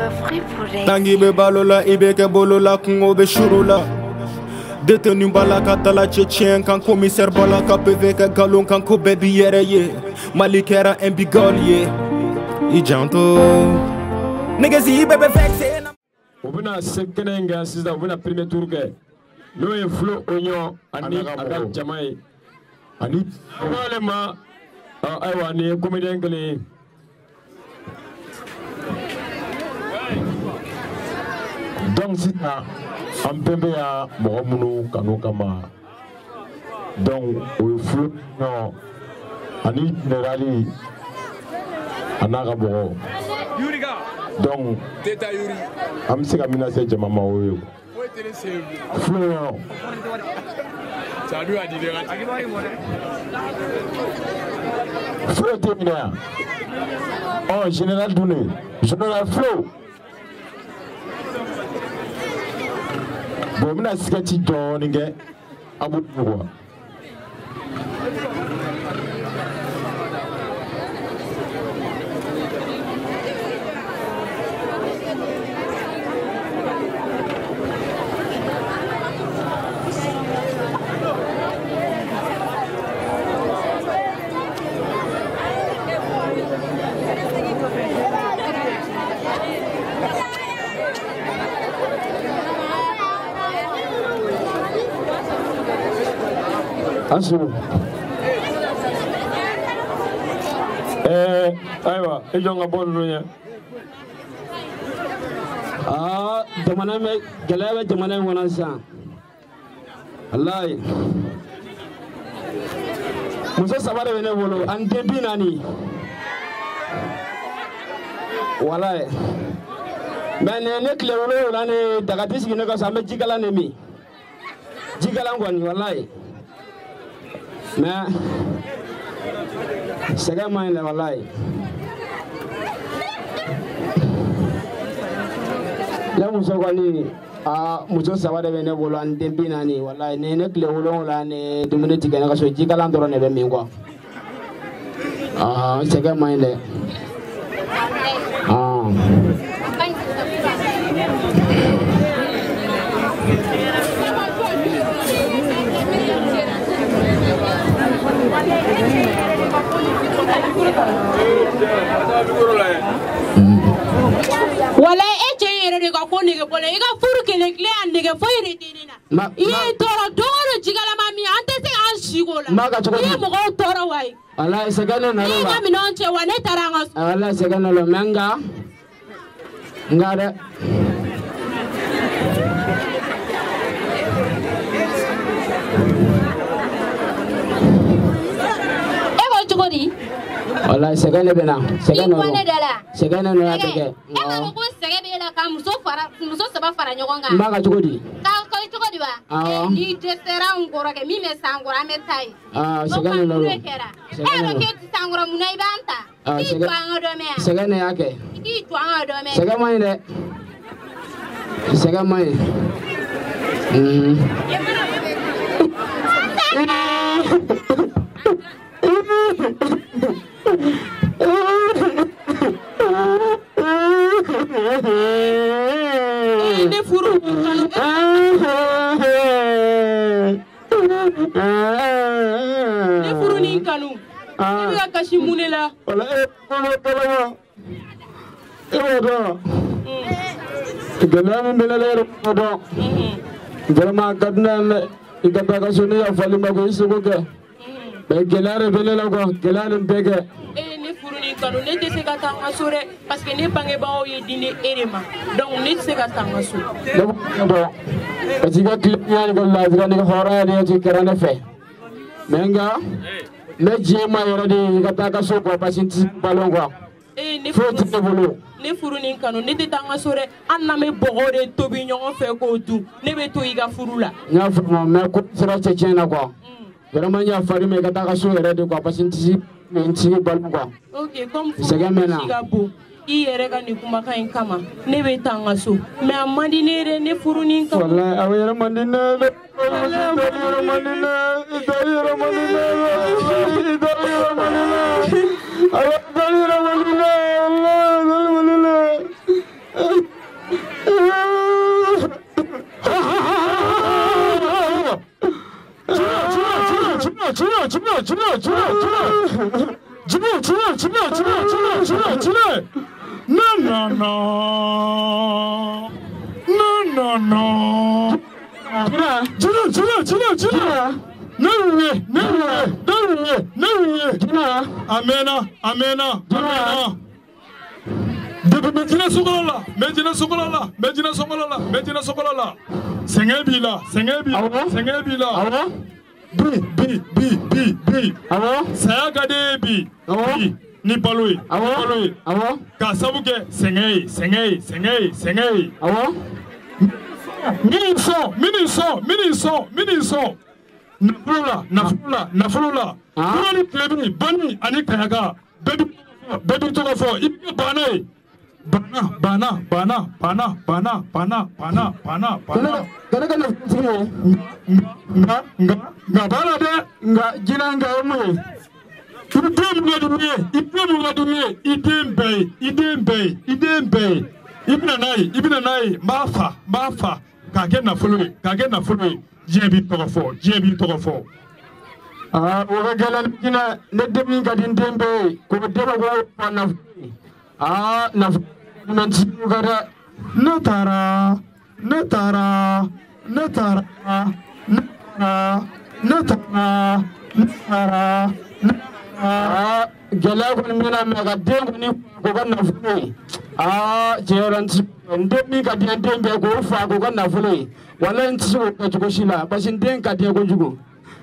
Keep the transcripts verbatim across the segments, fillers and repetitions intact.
Tangi be balola, ibe ke bolola, kungo be shurula. Détenu balaka tala tchétchien, quand commissaire balaka P V ke galon, quand ko baby yere ye. Malikera en bigol ye. Ijanto. Niggas bebe vexé. Obuna sekenenga sisa obuna premier tour ke. No e flow onyo ani aga jamai. Ani problema aywa ni comédien ngale. Donc si ta ampembe ya mohamunu kanu kama. Donc o flow no ani nerali anaga bo. Donc teta yuri am se ka mina se jama ma o flow salut a dire flow termina oh général Douné général flow bon mina sketch do ninge abu quoi Ansuru. Eh, aywa, e jonga bolu nya. Ah, jamana me galawa jamana wona sa. Wallahi. Muso sabare wene wolo an debi nani. Wallahi. Mais ne ne klewolo la ne daga tisigi ne ko sa me jigala ne mi. Jigala ngoni wallahi. Mais c'est quand même le wallahi. La muso kwani a muso sabade bene bolo an dembina ni wallahi ne ne kle wolo la ne dumene tigana ka so jigala ndoro ne be min quoi. Ah c'est quand même le ah wala e che yere de ko ni ke bole e ga furu ke le kle ande ke fo yere dinina e toro doro jigala mami ante se an shigola e mo ko toro wai ala se gana na lo mami non che wane taranga ala se gana lo menga ngare e ko chugodi wala segane bena segane no segane no ya tege e ma ko sege be la ka muso fara muso saba fara nyogonga mbaga chugodi ka ko chugodi ba e ni desera ngoro ke mi me sangora me tai ah segane no e ro ke sangora munai banta i twanga do me segane yake i twanga do me segane mai de segane mai mhm ne furu ne furu ni kanu e bi ka kashi munela wala e ko tolo e do galam belale ko do vraiment gadna e gaba ka sunu ya fali ma ko isugo ke be gelare belale ko gelare bege e ne furu ni kanu ne te se ka tanga sore parce que ne bange ba o ye dine erema donc ne se ka tanga so do parce que client ko la zga ni hora ne ci karane fe menga me jema yoro di ka ta ka so ko parce que balon ko e ne furu te bolo ne furu ni kanu ne te tanga sore anna me bogore tobi nyon fe ko du ne be to iga furu la nya furu me ko sera chechena ko vraiment nya fari me ka ta ka so yoro di ko parce que menti balon ko ok comme c'est que maintenant i yere ga ni kuma kan kama ne be tanga so mais amandi ne re ne furu ni kama wallahi aw yere mandine le yere mandine yere mandine yere mandine aw yere mandine Allah Chile, Chile, Chile, Chile, Chile, Chile, Chile, Chile. No, no, no. No, no, no. Chile, Chile, Chile, Chile. No way, no way, no way, no way. Chile. Amena, amena, amena. Depuis Medina Sokolala, Medina Sokolala, Medina Sokolala, Medina Sokolala. Sengabila, Sengabila, Sengabila. Bi, bi, bi, bi, bi. Sayagade bi, bi. Ni palui, palui. Kasabuke, Sengay, Sengay, Sengay, Sengay. Mini so, mini so, mini so, mini so. Nafula, Nafula, Nafula. Kurani Klebi, Bani, Anikayaga, baby, baby to the four, Ipi Banay. Bana, bana, bana, bana, bana, bana, bana, bana, bana. Kana kana nga nga nga bana de nga jina nga omu. Idem ngadumye, idem ngadumye, idem bay, idem bay, idem bay. Ibna nai, ibna nai, mafa, mafa. Kage na follow, kage na follow. Jebi togofo, jebi togofo. Ah, ora galan jina nedemi ngadin dembe, ko deba ko pana. Ah, na Natara, Natara, Natara, Natara, Natara, Natara, Natara. Galagon mina mega denguni gogana fule. Ah, jeranti ndemi kadi ndembe go fa gogana fule. Wala ntsi ko kajugo shila, basi nden kadi go jugo.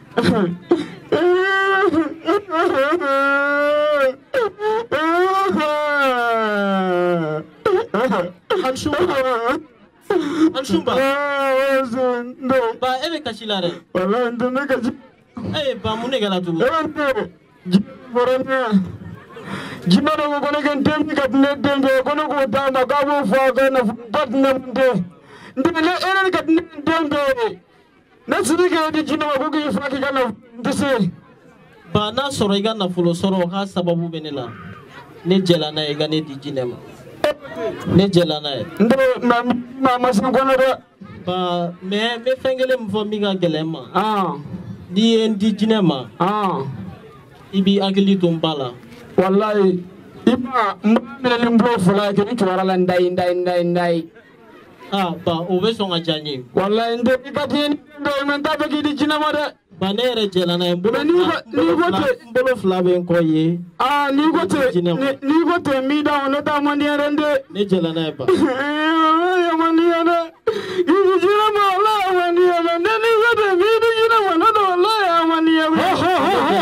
Anshumba Anshumba Ba ebe kashilare Wala ndone kashi Eh ba mune gala tu Ebe Jiborana Jimana ko kono ken tembi kat ne tembe kono ko dama ka bo fa ka na bat na munde ndele ere kat ne tembe na sirike di jinama ko ki fa ki kana ndese ba na soro iga na fulo soro ha sababu benela ne jelana iga ne di jinema ne jelana e ndo na na masin kono de ba me me fengele mfo miga gelema ah di en di jinema ah ibi agili tumbala wallahi iba mbele limbro fula ke ni twara la ndai ndai ndai ndai ah ba owe songa jani wallahi ndo ikatini ndo menta be di jinema de banere jelana e mbolo ni ni gote mbolo flabe ko ye ah ni gote ni gote mi da ono da mandi rende ni jelana e ba ya mandi ana ni jinema la mandi ana ni gote mi di jinema no da la ya mandi ya ho ho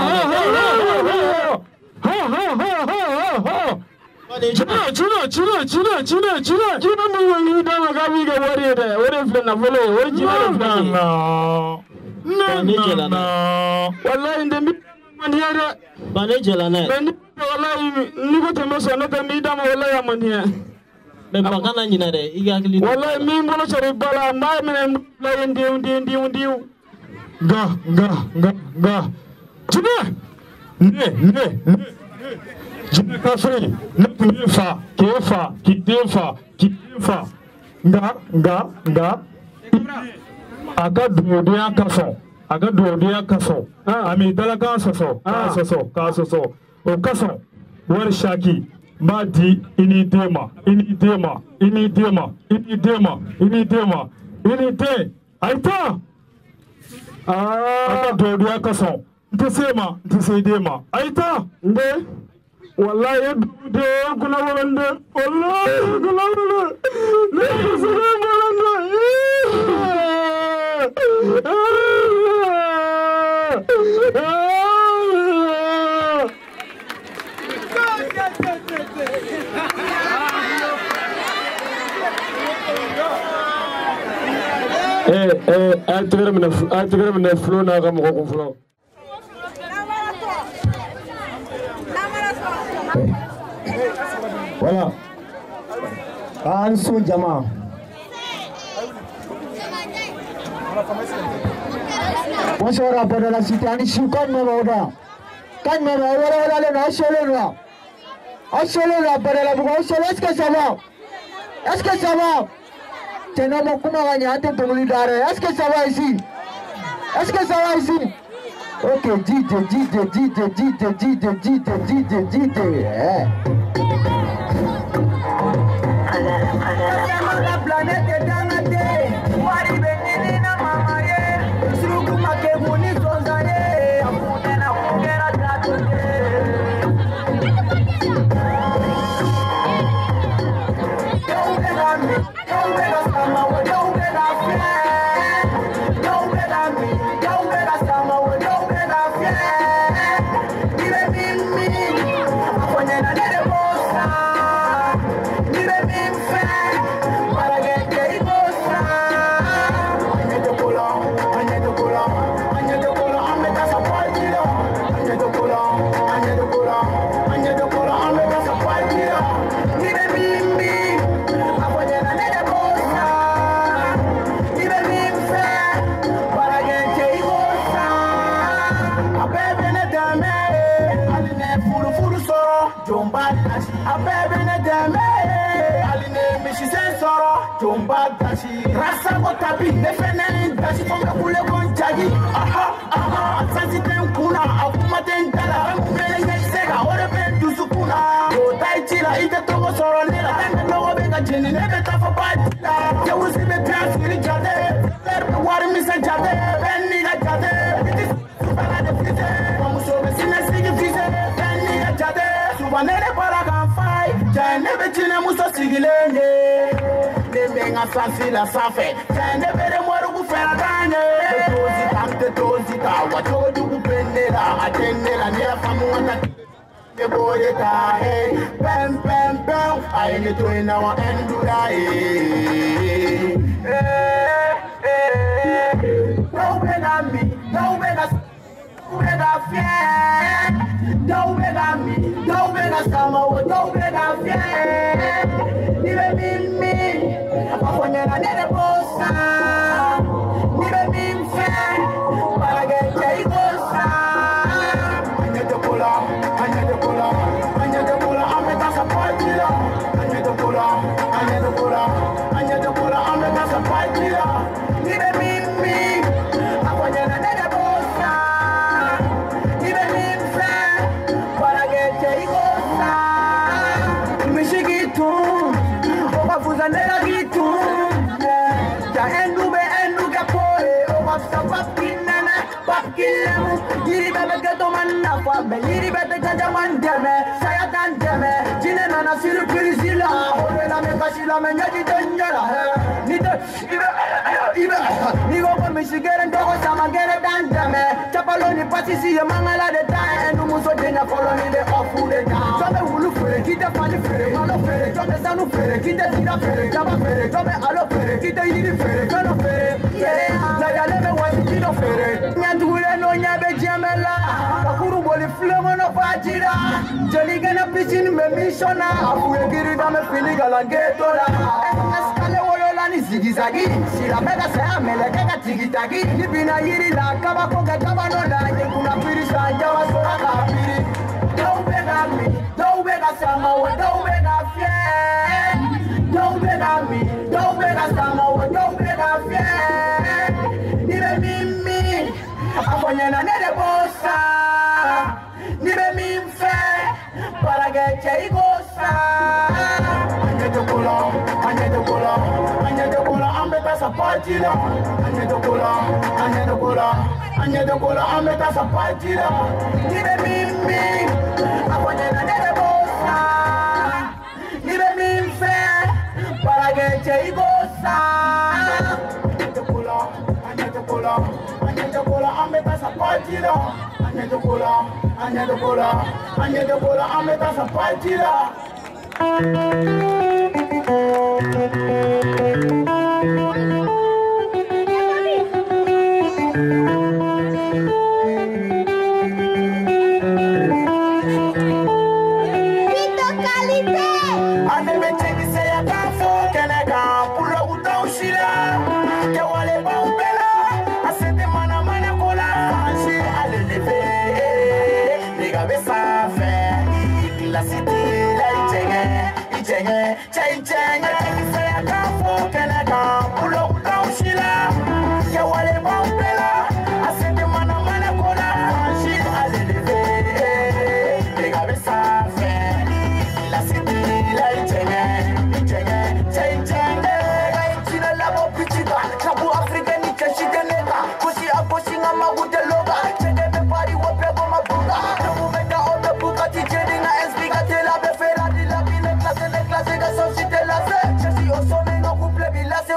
ho ho Chile, Chile, Chile, Chile, Chile, Chile. Chile mu wangi da magabi ga wari de, wari fle na fole, wari Chile fle. No. No, no. Wallahi ndembi maniere. Bane jelana. Bane wallahi ni ko tembe so no tembi da ma wallahi amania. Be bakana nyina de, iga kili. Wallahi mi mbolo chari bala, ma mene la ndi ndi ndi ndi. Ga, ga, ga, ga. Chile. Ne, ne, ne. Jina kafri, ne kufa, kefa, kidefa, kidefa. Nga, nga, nga. Aga duodia kaso, aga duodia kaso. Ami dalaga kaso, kaso, kaso. O kaso, war shaki. Madi ini dema, ini dema, ini dema, ini dema, ini dema, ini de. Aita. Ah, aga duodia kaso. Ntesema, ntesema. Aita. Nde. Wallahi de kuna walande wallahi kuna walande ne sura walande eh eh altere mena altere mena flow na ga mo ko flow. Voilà. Ansu Jama. Bonsoir à de la cité. Ani Shukan Memoda. Kan Memoda, voilà, voilà, là, Cholera. À Cholera, Badala Bouga, est-ce que ça va? Est-ce que ça va? Tu n'as pas comment gagner un peu de l'idée. Est-ce que ça va ici? Est-ce que ça va ici? Ok, D J, D J, D J, D J, D J, D J, D J, D J. La planète est dans la terre. Wari benini na mama ye. Suruku make muni zonzare. Amune na kugera tatuke. Don't bet on me. Don't bet on someone. Don't bet on friend. Don't bet on me. Don't bet on someone. Don't bet on friend. Give me me. Amune na nere bossa. Give me friend. Para get the bossa. Anya de cola. Anya de cola. Anya de cola. Ame casa partida. Anya de cola. Anya de cola. Anya de cola. Ame casa partida. Give me me. Amune na nere bossa. Give me friend. Para get the bossa. Abebe ne dame. Aline furu furu so. Jomba tashi. Abebe ne dame. Aline mishi sensoro. Jomba tashi. Rasa ko tapi. Defene tashi fonga kule konjagi. Aha aha. Asansi ten kuna. Akuma ten dala. Mbele nyesega. Ore ben dusukuna. Yo tai chila. Ite togo soro nila. Tende logo bega jini. Nebe tafa patila. Jewusi be piansi ni jade. Lerbe wari misa jade. Ben niga jade. Iti supala de frise. Wamuso be sine sigi frise. Ben niga jade. Subanele para kan fai. Jai nebe chine muso sigilenge. Nebe nga sansi la safe. Jai nebe de mwaru kufera kanye. Tetozi tam tetozi ta. Wajoju kupendela. Atenela nila famu wata. Boy, hey, bam, bam, bam. I need to know and do that. Don't bet on me, don't bet on fear. Don't bet on me, don't bet on someone, don't bet on fear. Even me, me, I'm going to need a bossa. Even me, fair, but I get a bossa. I need to pull up. I need to pull up, I need to pull up, I'm a tassa partida. I need to pull up, I need to pull up, I need to pull up, I'm a tassa partida. Give me me, I want you to need a bossa. Give me friend, but I get a bossa. Michigitu, Oba Fuzanela Gitu. Ja endube enduga pole, Oba Sapapinana, Papkilemu, Giri Bebe Gatomanda, Giri Bebe Gadamandeme, Sayatan Deme, Jinana Siru Kirisila, Ola Mekashila Menyaji Danjara, Nita, Iba, Nigo Michigan and Dogo Samagere Dandame, Chapaloni Patisi, Mangala the time, and Muso Dena Colony, the off food. Some will look for it, get the funny fairy, Malo Ferry, John the Sanu Ferry, get the Tina Ferry, Java Ferry, John the Alo Ferry, get the Yidi Ferry, John of Ferry, yeah, like I never was a kid of Ferry, Nantuela no Yabe Jamela, Akuru Boli Flamon of Ajira, Joligana Pishin, Memishona, Apu Giridam, Finigal and Getola, Escalolani Zigizagi, Sila Mega Sam, Melaka Tigitagi, Nipina Yiri, Kabako, Kabanola, Yakuna Pirisa, Java Soraka Piri. Don't bet on me, don't bet on someone, don't bet on fear. Don't bet on me, don't bet on someone, don't bet on fear. Nibe mi mi, afonye na nere bossa. Nibe mi mfe, para geche igosa. Anye de kola, anye de kola, anye de kola, ambeta sa partida. Anye de kola, anye de kola, anye de kola, ambeta sa partida. Nibe mi mi. Afonye na nere bossa. Nibe mi mfe, para geche igosa. Anye de kola, anye de kola, anye de kola, ambeta sa partida. Anye de kola, anye de kola, anye de kola, ambeta sa partida.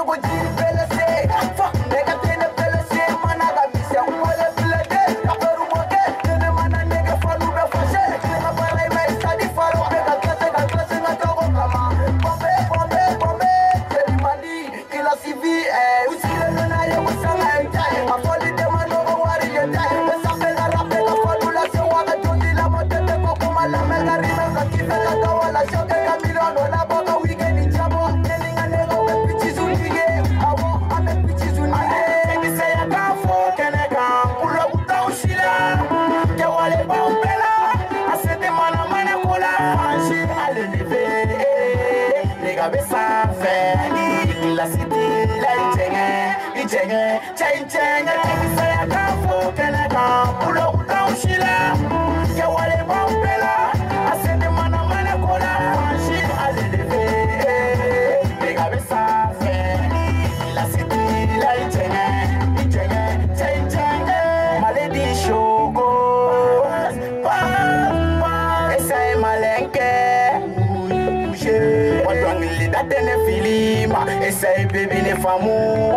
Essaye baby ne famu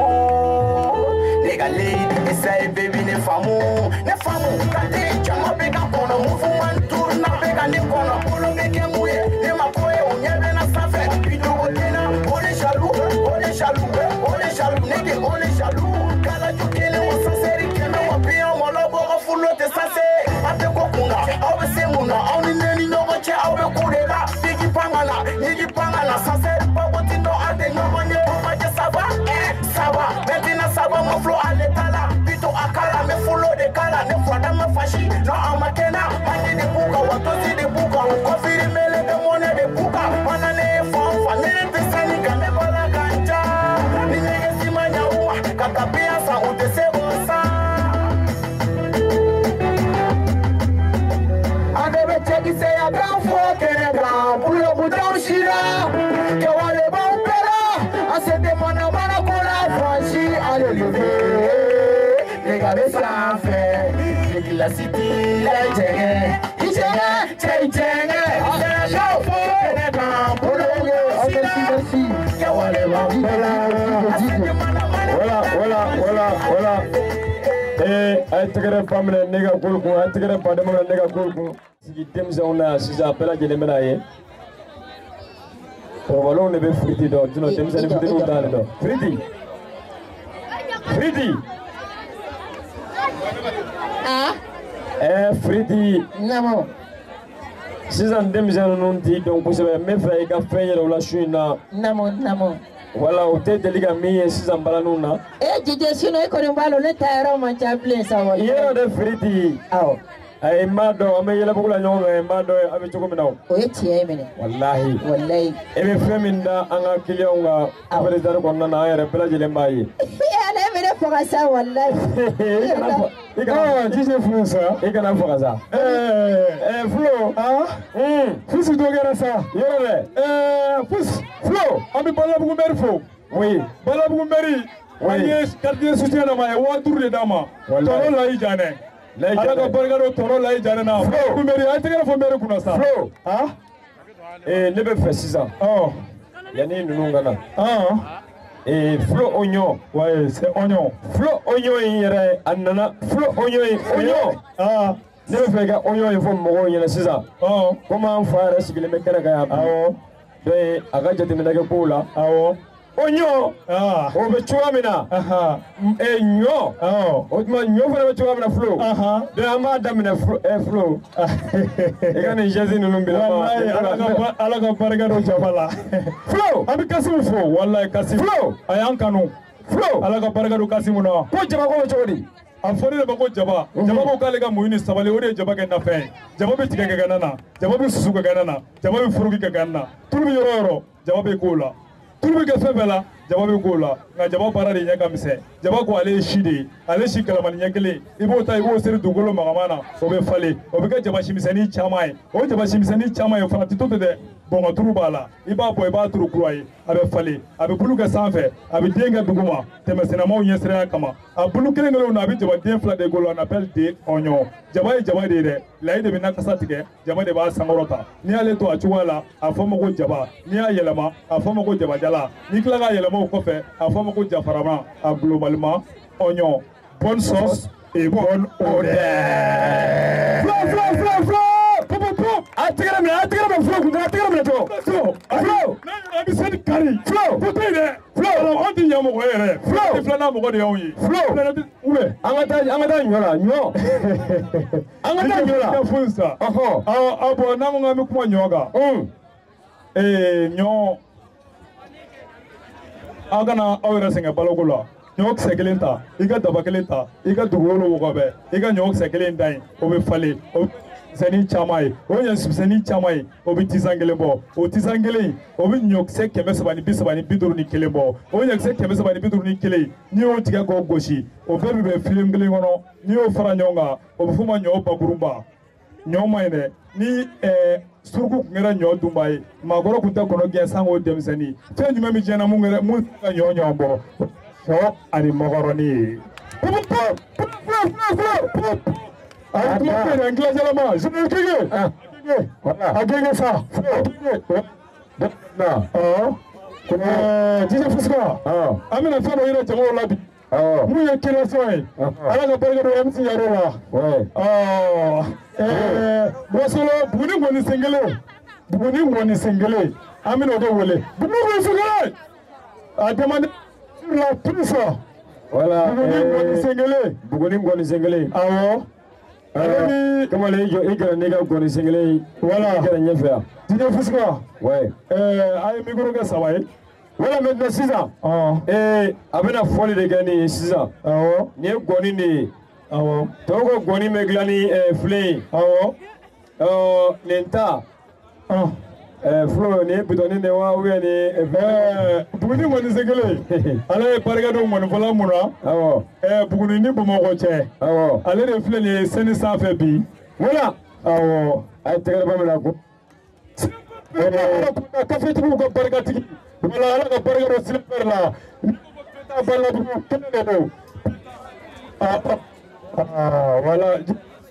Nigga lead Essaye baby ne famu Ne famu Kati chama bega kono Mufu mantur na bega ne kono Polo beke muye Ne makoye unyebe na safe Pido wotena Ole shalou Ole shalou Ole shalou Nigga ole shalou Kala jukele wasa seri Keme wapia Wala boga fulo te sase Ate kokunga Awe semuna Awe neni nyogo che Awe kudela Nigi pangala Nigi pangala Sase Pagoti no ade nyogo nye Sawa, maintenant ça va mon flow à l'étala. Plutôt à Kala, mais follow de Kala. Ne fois dans ma fachi, non en makena. Mani de Bouka, Watosi de Bouka. Confirme les démons de Bouka. Manane fond, famille de Sanika, ne voilà ganja. Nine simanya oua, kakapia sa ou de sebosa. Adebe cheki se ya grand fou, kene grand. Pour le bouton shira, que wale bon pera. Asete mana mana kola franchi à l'élevé. Les gars de ça fait. Les la city, les tchèques. Ils tchèques, tchèques, tchèques. C'est la chauffeur, kene grand. Pour le bouton shira. Voilà, voilà, voilà, voilà. Eh, ay tegere famle nega kulku, ay tegere pademo nega kulku. Si temza ona si appela jele menaye. Provalo ne be friti do, tuno temza ne friti utale do. Friti. Friti. Ah? Eh, friti. Namo. Sizan temza non ti donc posebe me fa ga feyere wala shuina. Namo, namo. Wala o te deliga mi sizan balanuna. Eh, jide sino e ko mbalo le tayro man chaple sa wala. Yero de friti. Aw. Ay mado ame yela bugula nyongo ay mado ame choko minaw. O yeti ay mene. Wallahi. Wallahi. Ebe feminda anga kilionga abele daro konna na ayere pela jele mbayi. Ala mene foka sa wallahi. Ah, jise flo sa. Ikana foka sa. Eh, eh flo. Ah? Hmm. Fusi dogera sa. Yero le. Eh, fus. Flo, ami bala bugu meri fo. Oui. Bala bugu meri. Oui. Quartier soutien na ma wa tour de dama. Toro la ijane. Ala ka bargaro toro la ijane na. Bugu meri ay tegera fo meri kuna sa. Flo. Ah? Eh, ne be fe six ans. Oh. Yani nunungana. Ah. Et Flo oignon. Ouais, c'est oignon. Flo oignon yere anana. Flo oignon oignon. Ah. Ne me fega oignon il faut mo yene sisa. Oh. Comment faire si le mekere ka ya. Ah oh. De agaje de menage pola. Ah oh. Oignon. Ah. O be chuamina. Aha. E nyo. Ah. O ma nyo fa be chuamina Flo. Aha. De ama damina Flo e Flo. E kan jezi no lumbila. Wallahi ala ala ka barga do jabala. Flo, abi kasimu fo. Wallahi kasimu. Flo, ayan kanu. Flo, ala ka barga do kasimu no. Ko jaba ko chodi. A fori le bako jaba. Jaba ko kale ka muini sabale ore jaba ke na fe. Jaba be tige ga nana. Jaba be susu ga nana. Jaba be furugi ga nana. Tulu yoro yoro. Jaba be kola. Tulu be ke febela. Jaba be kola. Nga jaba para de nyaka mise. Jaba ko ale shide. Ale shi kalama nyakele. Ibo ta ibo seri dugolo magamana. O be fale. O be ke jaba shimisani chamai. O jaba shimisani chamai fa tito de. bɔngɔ turu b'a la i b'a bɔ i b'a turu kura ye a bɛ falen a bɛ bulu kɛ sanfɛ a bɛ den kɛ duguma tɛmɛsɛnɛmaw ɲɛsiraya kama a bulu kelen kelenw na a bɛ jaba den fila de golo on appelle des oignons jaba ye jaba de ye dɛ layi de bɛ na kasa tigɛ jaba de b'a sankɔrɔta n'i y'ale to a cogoya la a fɔ ma ko jaba n'i y'a yɛlɛma a fɔ ma ko jabajala n'i tila k'a yɛlɛma o kɔfɛ a fɔ ma ko jafarama a globalement oignon bonne sauce et bonne odeur. Flo flo flo flo pop pop a tigɛ minɛ a tigɛ minɛ flo kun a tigɛ minɛ to flo flo n'a bɛ se kari flo ko tɛ dɛ flo anw tɛ ɲɛ mɔgɔ yɛrɛ flo tɛ filanan mɔgɔ de y'anw ye flo oubien an ka taa an ka taa ɲɔ la ɲɔ an ka taa ɲɔ la ka foyi sa ɔhɔn a bɔn n'an ko k'an bɛ kuma ɲɔ kan ee ɲɔ aw kana aw yɛrɛ sɛgɛn baloko la ɲɔ kisɛ kelen ta i ka daba kelen ta i ka dugukolo wɔgɔbɛ i ka ɲɔ kisɛ kelen da yen o bɛ falen o bɛ misɛnnin caman ye o ɲɔmisɛnnin caman ye o bɛ tisan kelen bɔ o tisan kelen o bɛ ɲɔkisɛ kɛmɛ saba ni bi saba ni bi duuru ni kelen bɔ o ɲɔkisɛ kɛmɛ saba ni bi duuru ni kelen n'i y'o tigɛ k'o gosi o bɛɛ bɛ bɛn filen kelen kɔnɔ n'i y'o fara ɲɔgɔn kan o bɛ f'o ma ɲɔ bakurunba ɲɔ ma ɲi dɛ ni ɛɛ suruku tun kɛra ɲɔ dunba ye maakɔrɔ tun tɛ kɔnɔ gɛn sango denmisɛnnin fɛn jumɛn bɛ diɲɛ na mun kɛra mun ka ɲɔ ɲɔgɔn bɔ sɔ ani mɔgɔrɔni ye. a kuma fɛ dɛ n kilajalama zunun kege a kege sa ɛɛ jiji fusuka an bɛna fɛn dɔ yira jamaw la bi mun ye création ye ala ka barika don M C yɛrɛ la ɛɛ wasolo buguni ngɔni sen kelen buguni ngɔni sen kelen an bɛna o de wele buguni ngɔni sen kelen a demande sur la prise voilà buguni ngɔni sen kelen buguni ngɔni sen kelen awɔ ale ni kamalen i jɔ i kɛra n'i ka ngɔni sen kelen ye voilà i kɛra ɲɛfɛ yan jiji fusuka ɛɛ a ye micro kɛ saba ye voilà maintenant sisan ee a bɛna fɔli de kɛ nin ye sisan awɔ nin ye gɔni de ye awɔ tɔw ko gɔni bɛ dilan ni filen ye awɔ ɔɔ nin ta ɛɛ fɔlɔ nin ye bitɔnni de wa ubiyɛn ni ɛɛ buguni ngɔni sen kelen ala ye barika don ngɔnifɔla mun na awɔ ɛɛ buguni ni bamakɔ cɛ awɔ ale de filɛ nin ye sɛni sanfɛ bi voilà awɔ a ye tɛgɛrɛ ba min na ko ɛɛ kafetigiw ka barikatigi wala ala ka barika don silifɛri la taa balabugu kelen de don wala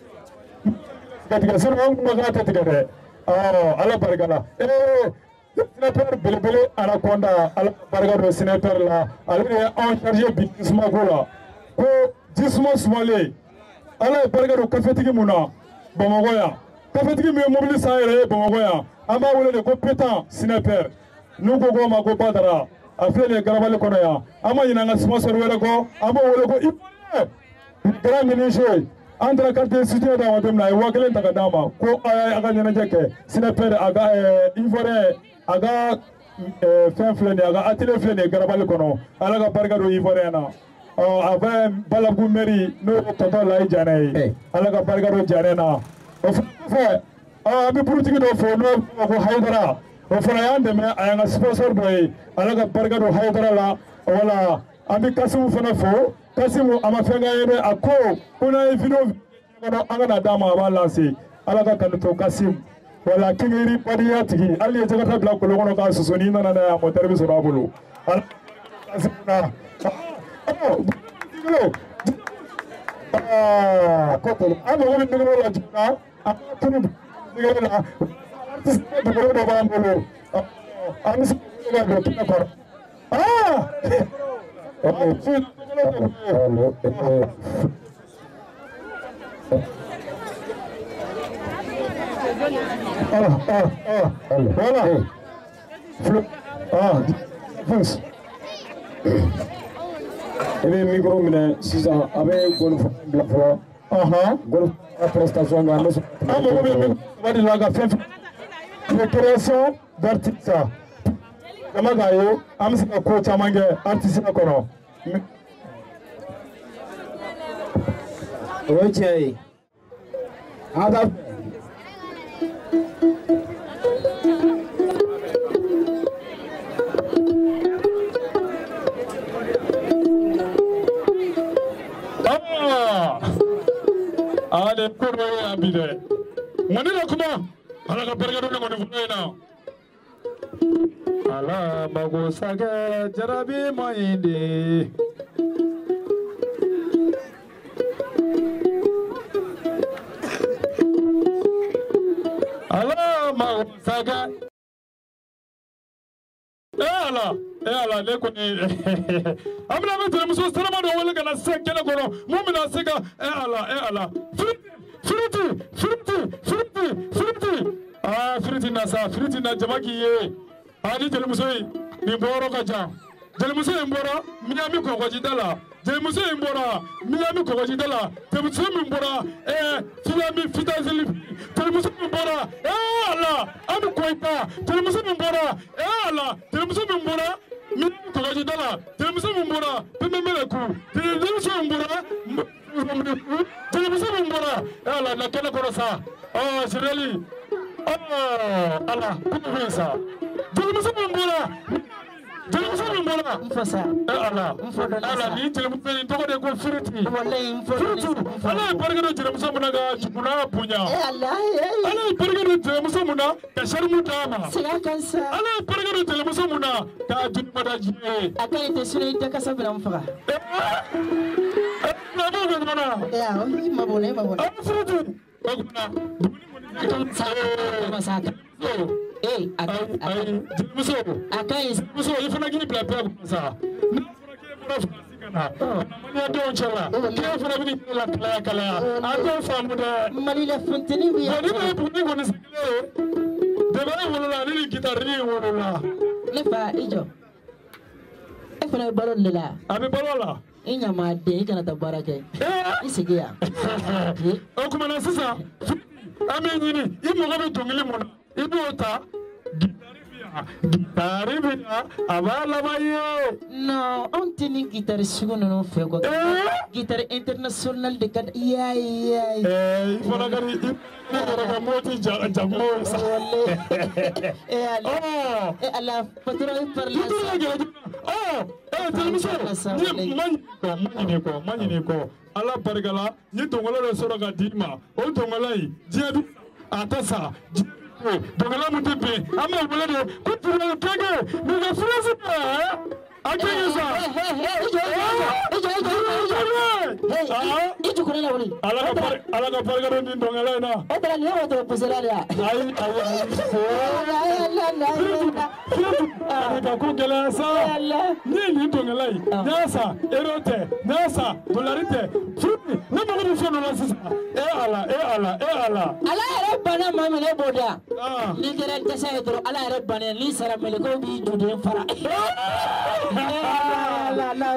tigɛ sini an kuma k'a tɛ tigɛ dɛ ala barika la ee sinɛpɛri belebele anaconda ala barika don sinɛpɛri la ale de ye anw chargé bi jisuma ko la ko jisuma sumalen ala ye barika don kafetigi mun na bamakɔ yan kafetigi min ye mobili san yɛrɛ ye bamakɔ yan an b'a wele de ko pétan sinɛpɛri n'u ko ko ma ko Badara a filɛ nin ye Garabali kɔnɔ yan an ma ɲinɛ an ka sponsor wɛrɛ kɔ an b'o wele ko Ibrahima grand ministre an taara carte cité d'a ma don min na a ye waa kelen ta ka d'a ma ko a y'a ka ɲɛnajɛ kɛ sinɛpɛri a ka Ivoirien a ka fɛn filɛ nin ye a ka atelier filɛ nin ye Garabali kɔnɔ ala ka barika don Ivoirien na a fɛ Balabu mairie n'o ye tonton Layi Janɛ ye ala ka barika don Janɛ na o fɛ an bɛ burutigi dɔ fɔ n'o ye ko Hayidara o fana y'an dɛmɛ a y'an ka sponsor dɔ ye ala ka barika don Hayidara la wala an bɛ Kasimu fana fo Kasimu a ma fɛn k'an ye dɛ a ko ko n'an ye vidéo kɔnɔ an ka na d'a ma a b'a lance ala ka kanu to Kasimu wala kingiri badiya tigi hali ni ye jɛgɛta bila kolon kɔnɔ k'a susu n'i nana n'a ye a moteur bɛ sɔrɔ a bolo ala Kasimu na aa ko an mago bɛ dugukolo la joona an ka tunu dugukolo la dugukolo dɔ b'an bolo an bɛ se ka don kɛnɛ kɔrɔ aa voilà i bɛ micro minɛ sisan a bɛ gɔni bila fɔlɔ gɔni prestation kan an bɛ sɔn an mago bɛ min de la ka fɛn fɛn de création d'artiste dama k'a ye an bɛ se ka ko caman kɛ artiste kɔnɔ o ye tiɲɛ ye an ka ale ko dɔ ye yan bi dɛ ŋɔni la kuma ala ka barika don ne ŋɔni fɔlɔ in na ala mago sage jarabi moyindi ala mago sage eh ala eh ala ne ko ni amna be muso salama do wala kana se kele kono mumina sega eh ala eh ala fruity fruity fruity fruity ah fruity na sa fruity na jamaki ye ani jeli muso ni boro ka jam jeli muso mbora miami ko ko jidala jeli muso mbora miami ko ko jidala jeli muso mbora eh filami fitazeli jeli muso mbora eh ala ami koita jeli muso mbora eh ala jeli muso mbora miami ko ko jidala jeli muso mbora pememele ku jeli muso mbora jeli muso mbora eh ala na kene ko sa oh sireli oh ala kutuisa jeli muso mbora jeli muso mbora mfasa eh ala ala ni jeli muso ni to de ko firiti wallahi mfasa ala bargado jeli muso munaga chukuna punya eh Allah ala bargado jeli muso muna ka sharmu dama siga kansa ala bargado jeli muso muna ka junma da jiye akai te sunu ita ka sabra mfaga na bo ga mana eh ah mabone mabone ah firiti baguna masaka eh akai jeli muso akai muso ifana gini bla bla sa na furake mura kana mani do chala ke fura bini la kala kala ado famu da mali la fonteni bi ni ba bu ni goni sakle de ba wala ni gitarri wala le fa ijo e fana balon le la abi balola inya ma de kana ta barake isigiya o kuma na sisa ami ni i mo ga be dongili mo ibi ota gitari bia abala bayo no on tini guitar sugo no fe go guitar international de kad ya ya eh fona gari fona ga moti jammo sa eh ala eh ala patro par la oh eh telmiso ni man ko man ko man ni ko ala bargala ni tongolo le soro ga dima o tongolai jedu atasa dongala mutipe ama bulade kutura kege ni ga frase pa akisa ijo kuna na wali ala ga par ala ga par ga ni dongala na otra ni o to pusera ya ai ai la la la ka ko gela sa ni ni dongala nyasa erote nyasa dolarite fruit na ma ko so no la sisa e ala e ala e ala ala rabbana mama ne boda ni gere ta sai dro ala rabbana li sara mele ko bi do de fara la la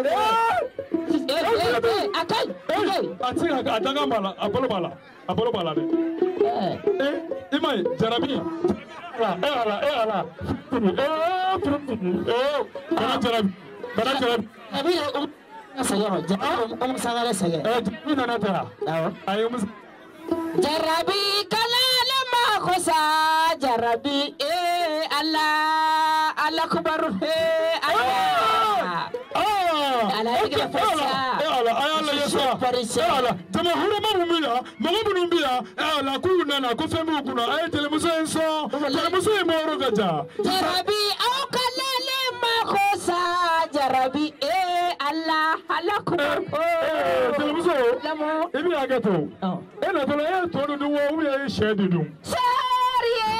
akai ati adaga mala abolo mala abolo mala de eh imai jarabi ala eh ala eh ala eh eh kana jarabi kana jarabi abi saya jarabi um sagala saya eh ni nana tara ayo mus jarabi kala lama khosa jarabi eh Allah Allah akbar eh Allah ala ya fasa ala ala yesa ala tama hura mamumia mamunumbia ala kuna na ko femu kuna ay telemuso enso telemuso e moro gaja jarabi au kalale ma khosa jarabi eh Allah Allah akbar telemuso ibi agato ena tolo e to do wo wi e shedu dum sarie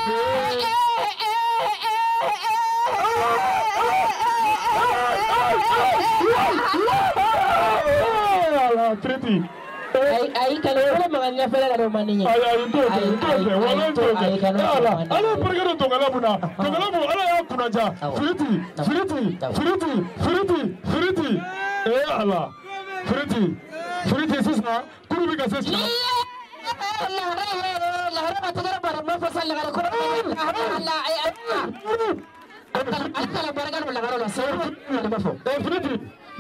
Pretty. Ay ay kalau wala mga fela la romaninya. Ay ay to to wala to. Ala ala pergero to ngala buna. To ngala bu ala ya kuna ja. Pretty. Pretty. Pretty. Pretty. Pretty. Eh ala. Pretty. Pretty sisa. Kuru bi ka sisa. Allah Allah Allah patagara bara ma fasal la ko. Allah ay ay. Allah baraka wala garo la so. Eh Pretty.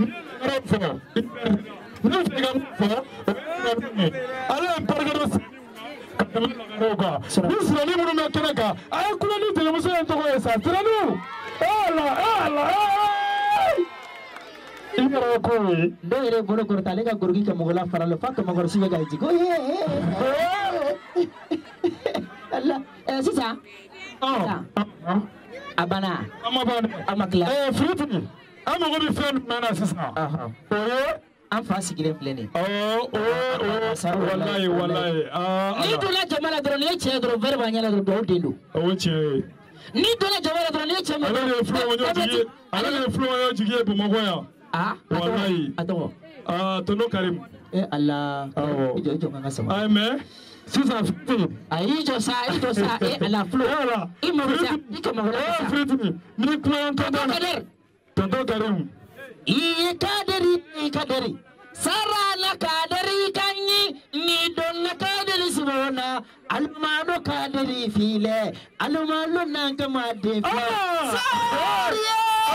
Não chega muito, ala pergero. Isso ali no meu canaka. Aí quando ele tem uma coisa toda essa, tirando. Ala ala. Ingara koi. Dere bono kortale ka gurgi ka mogola faralo fa ka mogor siga gaji. Go he. Allah. Eh sisa. Ah. Abana. Amabana. Amakla. Eh, fruit. I'm going to be friend man assistant. Aha. Oh, I'm fast again plenty. oh, oh, oh, wallahi, wallahi. Ah. Ni dola jamala dro ne che dro ver banyala dro do delu. Oh, che. Ni dola jamala dro ne che me. Ala le flow onyo jigi. Ala le flow onyo jigi bu mogoya. Ah. Wallahi. Ato. Ah, tono Karim. Eh Allah. Oh. Ijo ijo nganga sama. Ai me. Sisa fruit. Ai ijo sa ijo sa eh Allah flow. Ala. Imo sa ikama wala. Eh, fruit ni. Ni plan tonton. Kader. Tonton Karim. Iye kaderi kaderi sara na kaderi kanyi ni don na kaderi sibona almano kaderi file almano nanga made fi sariya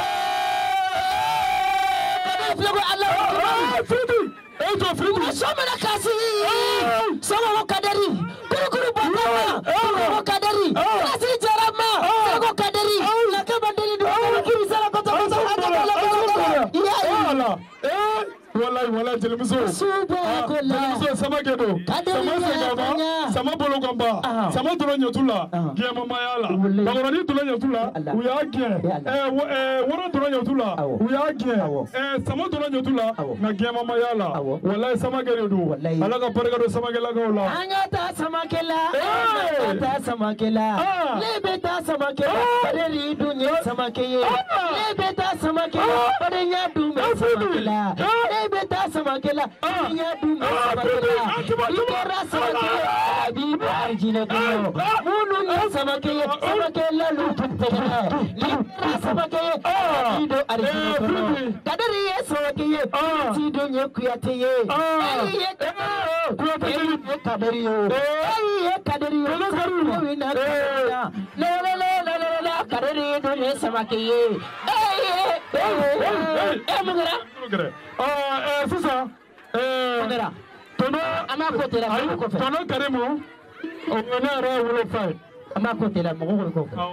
kaderi file Allah Fruit. Eh, to fruit. sama na kasi sama kaderi kuru kuru baba kuru kaderi kasi jarama sama kaderi na kabandeli do kiri sara kota kota Allah. Eh, wallahi wallahi jelmuso. Subhanallah. Jelmuso sama gedo. Sama segaba, sama bologamba, sama tolonyo tula. Giya mama yala. Bagorani tolonyo tula. Uya giya. Eh, eh, woro tolonyo tula. Uya giya. Eh, sama tolonyo tula. Na giya mama yala. Wallahi sama gedo. Alaga pargado sama gela gola. Angata sama kela. Angata sama kela. Lebeta sama kela. Paderi dunya sama keye. Lebeta sama kela. Padenya dume sama kela. Lebeta sama kela. Padenya dume sama kela. Ikora sama kela. Habibu arjina kuno. Munu nya sama kela. Sama kela lutu kela. Ikora sama kela. Habibu arjina kuno. Kadari ye sama kela. Tido nya kuyateye. Aye kuyateye kadari yo. Aye kadari yo. Wina kadari. La la la la la la kadari dunya sama kela. Aye eh mugara. Ah, eh, sisa. Eh, Mugara. tono Ama ko tela ko fe. tono Karimu. O na ra wulo fai. Ama ko tela mo ko fe.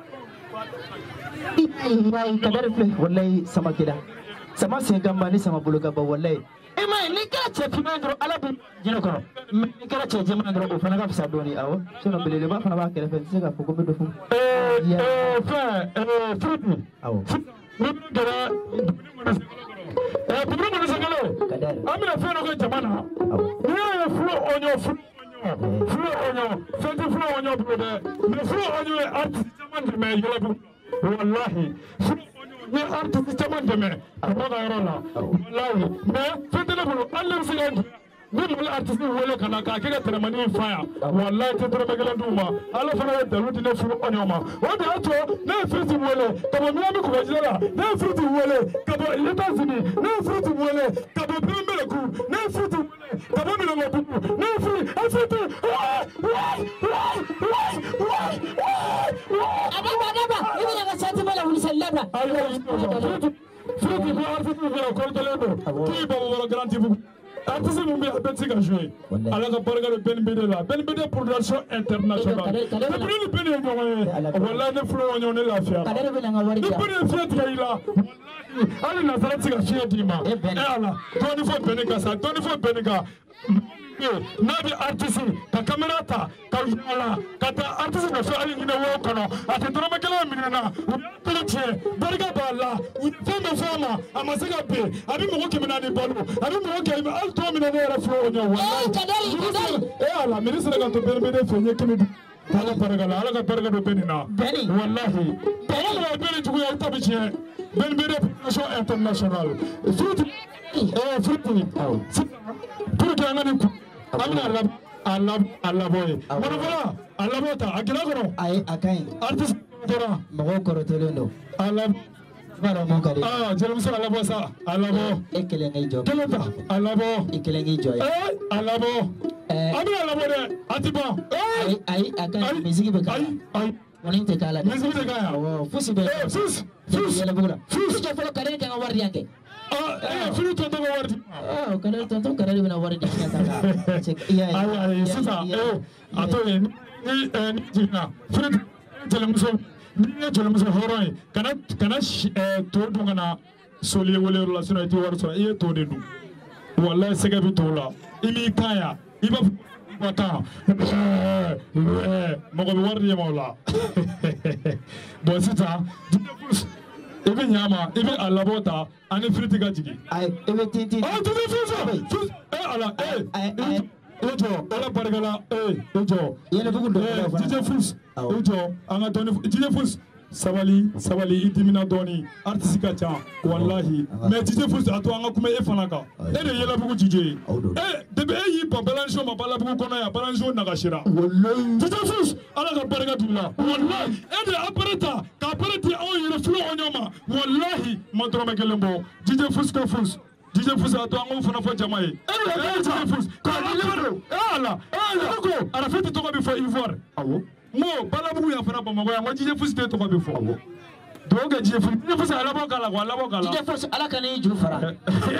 Ai kadari fe wallahi sama kela. Sama se gamba ni sama bulu gamba wallahi. E mai ni kala che pimendro ala bi jino ko. Ni kala che jemandro ko fana ka fisa doni awo. Sono belele ba fana ba kele fe se ka ko ko do fu. Eh, eh, fa, eh, fruit. Awo. Ni gara. Eh, buburu mo sagalo. Kadari. Amina fe no ko jamana. Ni ya flow onyo flow. Flow onyo. Fenti flow onyo bude. Ni flow onyo e artist jamana me yola bu. Wallahi. Ni artist jamana me. Abada yorola. Wallahi. Me fenti le bulu Allah sigandu. Ni mo artist ni wole kana ka kega telemani fire. Wallahi te tere megala duma. Ala fana da luti ne flow onyo ma. Wanda ato ne fenti wole. Kabo mi ami ko bajira. Ne fenti wole. Kabo leta zini. Ne fenti wole. Kabo pembele ku. Ne fenti wole. Kabo mi lo mo ne fenti. Afete. Adaba adaba. Ibi na sati bala wuli sallaba. Ayo. Fruit ko artist ni ko ko telendo. Ki ba wala garantie bu. Artiste mu bi abeti ka jouer. Ala ka barga le Ben B D la. Ben B D production internationale. Le plus ben yo ngwe. Wala ne flow onyo ne lafia. Kadari bela ngawari Ne ja. ben fiat ka ila. Wallahi. Ali na sarati ka fiat dima. Eh ala. Tony fo benika sa. Tony fo benika. Nabi artiste ka camera ta ka yala ka ta artiste na so ali ni wo kono ate toro makala minena tete barga balla fama fama amasega be abi mo ke minani balu abi mo ke al to minena era flo onyo wallahi kadari kadari eh ala ministre ka to berbede fenye kini ala barga ala ka barga do benina wallahi ala bene tuku ya tabiche berbede production international fruit eh fruit pour que ngani ku amina lab alab alaboy monofala alabota akira koro ai akai artist dora mago koro telendo alab bara mo kare ah jelumso alabosa alabo ekele ngai jo kelota alabo ekele ngai jo eh alabo eh amina alabo de atiba ai ai akai musique be kala ai wonin te kala musique be kala oh fusi be eh fus fus yela bugula fus ke folo kare ke ngawar yanke ah eh fulu to to wardi oh kare to to kare bina wardi ke ta check iya ai ai sisa eh ato ni ni jina fulu jelumso ni jelumso horoi kana kana to dungana soli wole relation ti war so e to de du wallahi sega bi to la imi kaya iba Attends. Mon reward est mon là. Bon, c'est ça. Et bien, Yama, et bien, à la bota, en effet, tu as dit. Ah, tu veux faire ça? Eh, alors, eh, eh, Ojo, ala barigala, eh, Ojo. Il y a le beaucoup de D J Fous, Ojo, on a donné D J Fous. Sabali, sabali, itimina doni, artiste kacha, wallahi. Mais D J Fous, à toi, on a combien de fanaka? Eh, il y a la beaucoup de D J. Eh, de B I, pas balanço, ma bala beaucoup qu'on a, balanço nagashira. D J Fous, ala la bariga dula. Wallahi, eh, de apareta, qu'apareti, oh, il est flou en yoma. Wallahi, montre ma gueule D J Fous, ka Fous. D J Fous, à toi, on fait un jamaï. Eh, D J Fous, quand il est ah là, ah là, à la fête, tu vas faire Ivoire. Ah bon? Moi, Balabou, il y a fait un peu moi, D J Fous, c'était trop bien fort. Donc, D J Fous, D J Fous, à la banque, à la banque, à la banque. D J Fous, à la canne, il joue Fara. D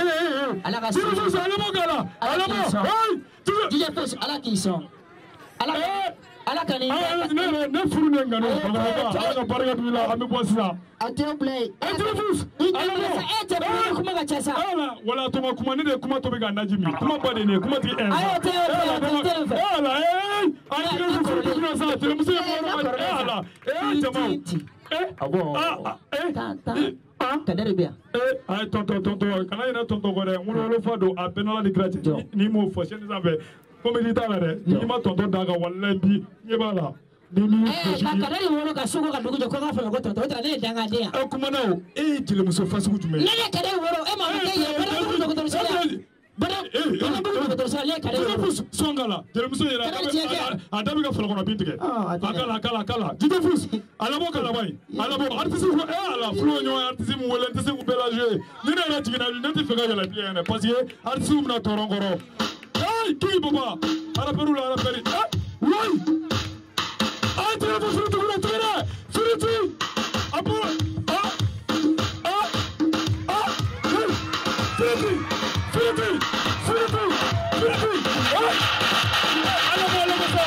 J Fous, à la banque, à la à la banque. D J Fous, à la qui sont. À la à la canne. Ah, non, non, non, fou, non, non, non, non, pas regarder là, à me voir ça. Attends, play. D J Fous, à la banque. Eh, tu as comment tu as ça? Ah là, voilà, tu m'as commandé de comment tu veux gagner Najimi. Comment pas donner, comment tu es? Ah, tu es, tu es, ah là, eh, ah, tu es, tu es, ça, tu es, monsieur, ah là, eh, Jamal. Eh, ah bon, ah, eh, ah, kadere bien. Eh, ah, tonton, tonton, quand il y a tonton gore, on le fait do à peine la déclaration. Ni mo fauché, ni savez. Comme il dit à l'heure, ni ma tonton daga wala bi, ni bala. Eh, kadere wolo ka suko ka dugu jo ko ka fa ko tonton, ta ne danga dia. Eh, kuma na o, eh, tile muso fasu ku jume. Ne ne kadere wolo, eh, ma ko ye, bala ko ko tonton sala. Bala, eh, bala ko ko tonton sala kadere. Fous songala, tile muso yera. Adabi ka fala ko na bintike. Akala, akala, akala. D J Fous, ala bo kala bay. Ala bo artiste ko eh ala flo nyo artiste mu wala artiste ko belager. Ni na tigina ni nti fega yala bien parce que artiste mu na torongoro. Ay, ki baba. Ala peru la ala peri. Oui. Ay, tu vas faire tout le terrain. Fini. Apo. Ah. Ah. Ah. Fini. Fini. Fini. Fini. Ala bo ala bo ça.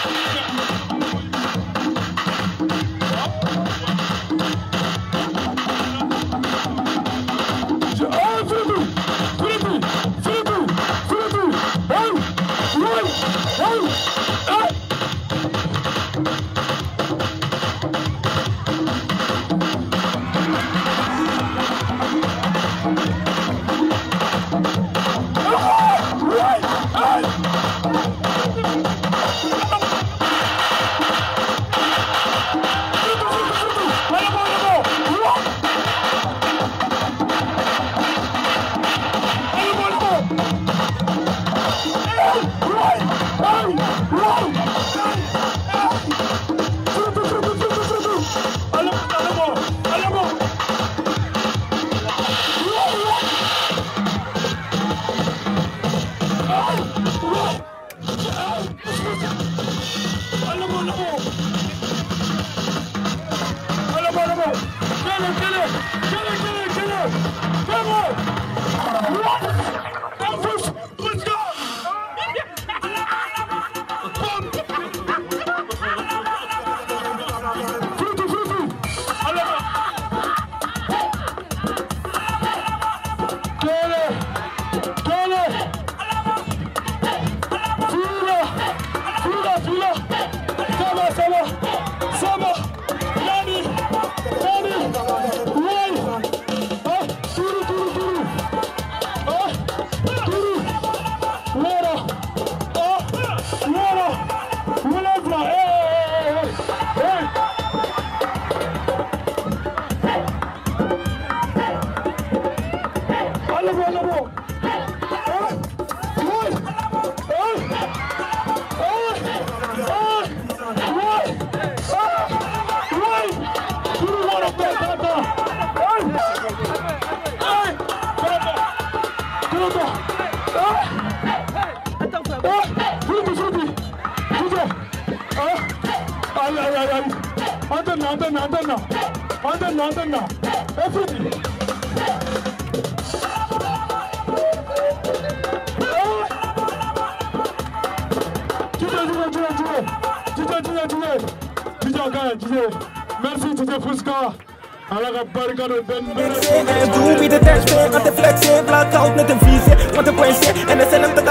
Merci D J Fouska. En doe wie de tekst vindt, want de flexen, blauw koud met een visie. Want de poëzie en de cellen